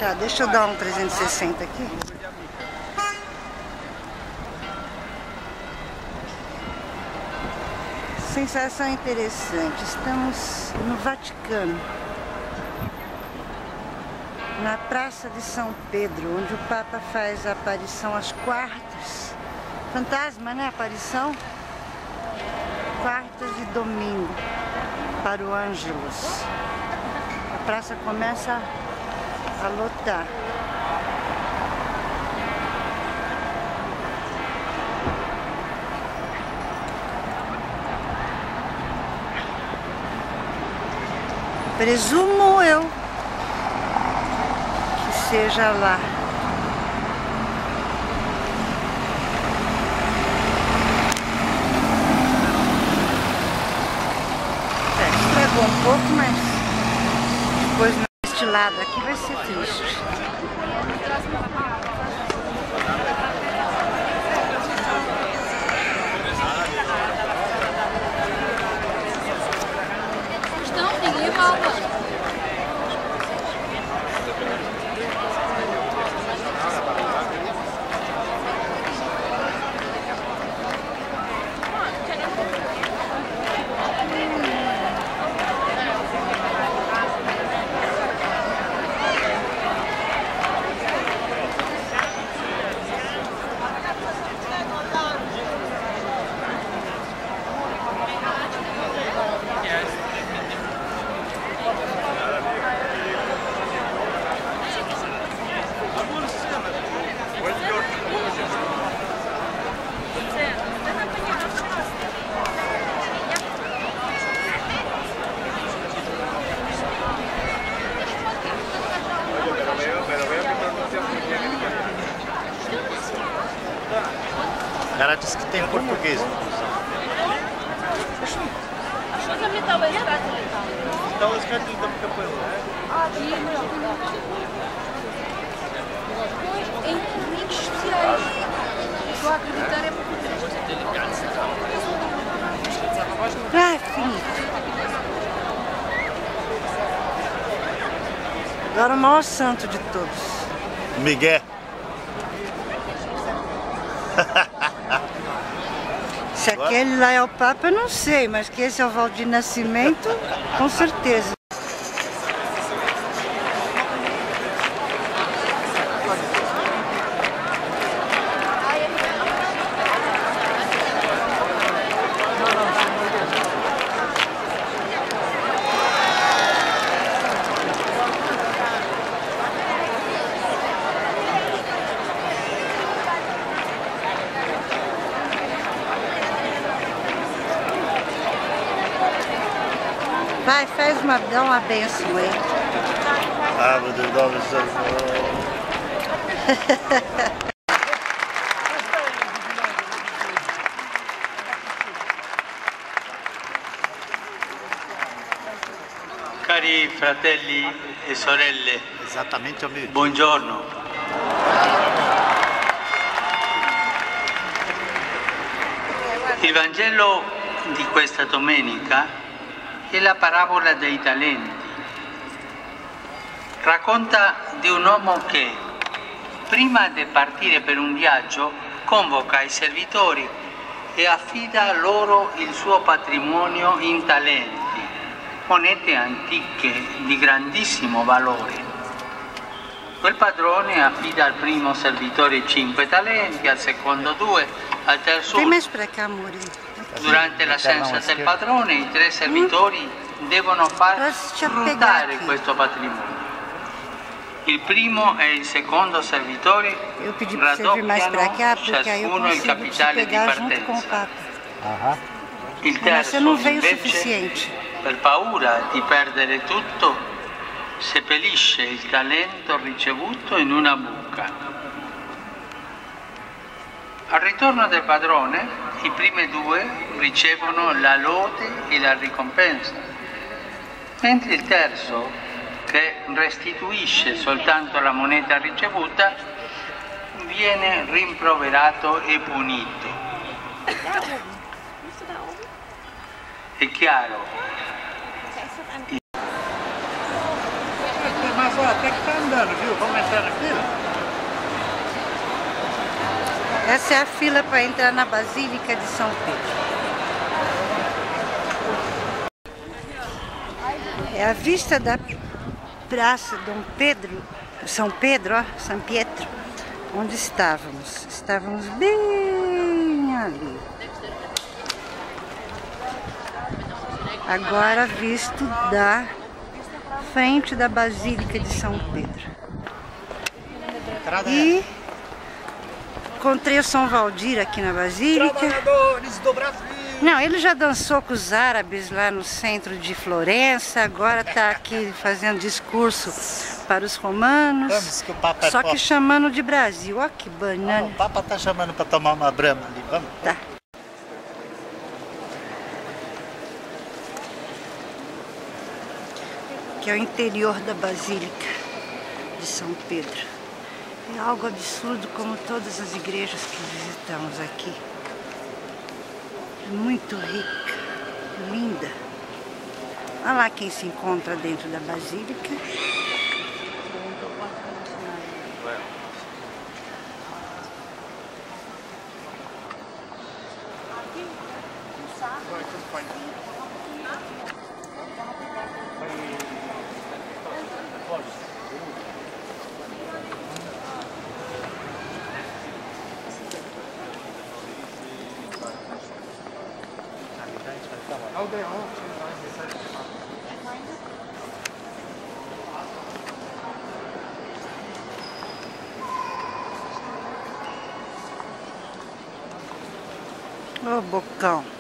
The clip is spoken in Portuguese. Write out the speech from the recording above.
Tá, deixa eu dar um 360 aqui. Sensação interessante. Estamos no Vaticano, na Praça de São Pedro, onde o Papa faz a aparição às quartas. Fantasma, né? Aparição. Quartas de domingo para o Ângelus. A praça começa a lotar. Presumo eu que seja lá. Estragou um pouco, mas depois neste lado aqui vai ser triste. O cara disse que tem português. Em clientes especiais. Estou a acreditar é português. Ah, finito. Agora o maior santo de todos. Miguel. Se aquele lá é o Papa, eu não sei, mas que esse é o Valdir Nascimento, com certeza. Vai, dá uma benção aí. Ah, meu Deus, dá uma benção. Cari fratelli e sorelle, Exatamente, amigo. buongiorno. Il Vangelo di questa domenica è la parabola dei talenti. Racconta di un uomo che, prima di partire per un viaggio, convoca i servitori e affida loro il suo patrimonio in talenti, monete antiche di grandissimo valore. Quel padrone affida al primo servitore 5 talenti, al secondo 2, al terzo 1. Durante l'assenza del padrone, i 3 servitori devono far sfruttare questo patrimonio. Il primo e il secondo servitore raddoppiano ciascuno il capitale di partenza. Il terzo, invece, per paura di perdere tutto, seppellisce il talento ricevuto in una buca. Al ritorno del padrone, i primi 2 ricevono la lode e la ricompensa, mentre il terzo, che restituisce soltanto la moneta ricevuta, viene rimproverato e punito. È chiaro. Mas ó, até que tá andando. entrando, viu? Vamos entrar na fila? Essa é a fila para entrar na Basílica de São Pedro. É a vista da Praça Dom Pedro, São Pedro, ó, São Pietro, onde estávamos. Estávamos bem ali. Agora visto da frente da Basílica de São Pedro. E encontrei o São Valdir aqui na Basílica. Trabalhadores do Brasil! Não, ele já dançou com os árabes lá no centro de Florença, agora está aqui fazendo discurso para os romanos. Vamos, que o Papa é só que forte. chamando de Brasil. Ó que banana. O Papa tá chamando para tomar uma brama ali, vamos? Tá. Que é o interior da Basílica de São Pedro. É algo absurdo, como todas as igrejas que visitamos aqui. Muito rica, linda. Olha lá quem se encontra dentro da Basílica. Ô, bocão.